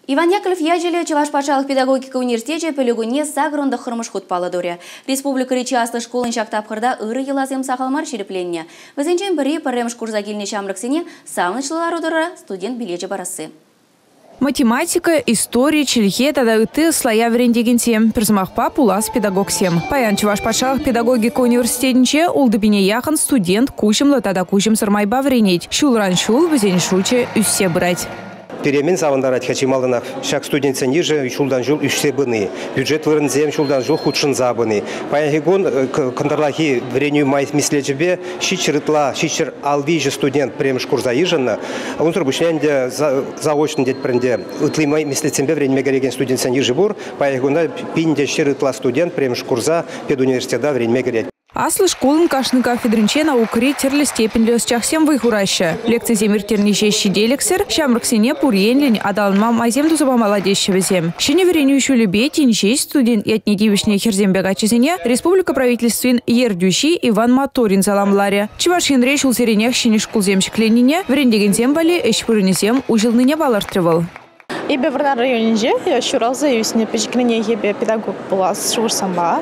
Иван Яковлев яжелі Чуваш патшалық педагогика университете пөлігуне сағырынды қырмыш құтпалы дөрі. Республика речи аслы школын шақтапқырда ұры елазем сақалмар шерепленне. Візенчен бірі пірремш курса келіне шамрықсене саунышлылар удыры студент билечі барасы. Математика, история, чельхе, тада ыты слоя врендегенсем. Перзмахпа пулас педагогсем. Паян Чуваш патшалық педагогика университетінче улдыбине яхын студент кушымлы тада кушым сырмайба вренеть. Шулран шул візен шуче үссе брать. Перемен завандарать хачималдынах шак студентца ниже шулдан жул үшсе быны. Бюджет вырынзем шулдан жул худшын забыны. Паягигон контрлахи вреню май мислечебе щичер итла, щичер алвижи студент премш курса иженно. Он турбушненде заочно дед пренде итлы май мислецембе вреню мегареген студентца ниже бур. Паягигона пинде щер итла студент премш курса педуниверситета вреню мегарет. Аслы школын кашны кафедринче наукри терлі степенлі чахсем выхураща. Лекция земиртернише щеделексер, шамрыксене пурьенлень адалма мазем тузаба молодещевезем. Щене вереню еще любе тинчей студент ятни дивишне херзембегачезене республика правительствен ердющий Иван Моторин заламларе. Чуваш янрей шулсеренех щене школземщик Ленине врендеген бали эшпурынезем ужылныне балартривал. И в районе я щуралза юсне печкрене ебе педагог была шурсама.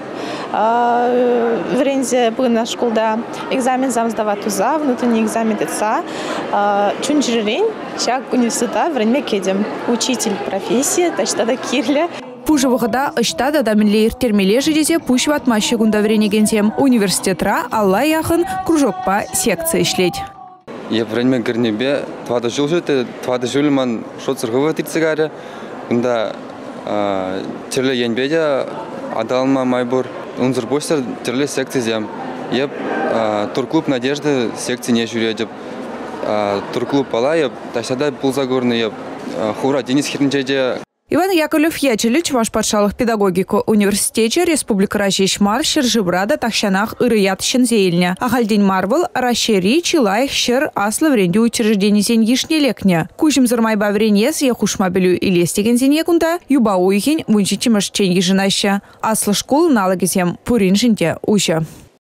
Врензе был на школда экзамен зам сдавать уза, внутренний экзамен деца. Чунжирень, щак университета время кедем. Учитель профессии, тачтада кирле. Пужа выхода ыштада даминле термеле жидезе пуш ватмаще гунда вренегенсем. Университетра алла яхын кружокпа секция ишлеть. Я время горнебе твада жулжете твада жульман шоцерговый тицегаре гунда терле янбедя адалма майбур унзер бостер терле секции зем. Я турклуб надежды секции не жюридеп турклуб пала я ташада пулзагорный я хура Денис Хирнчеде. Иван Яковлев ячелі Чуваш патшалық педагогику университете Республика Рашишмар Шержибрада тахшанах ырыят шензейльня. Ахальдень марвал Рашери Чилайх Шер аслы вренде учреждений зен ешнелекня. Кушим зармайба вренес ехушмабелю илестеген зен екунда юба уйхень вунчичимаш чен ежинаща. Аслы школ налагезем пурин жинте уща.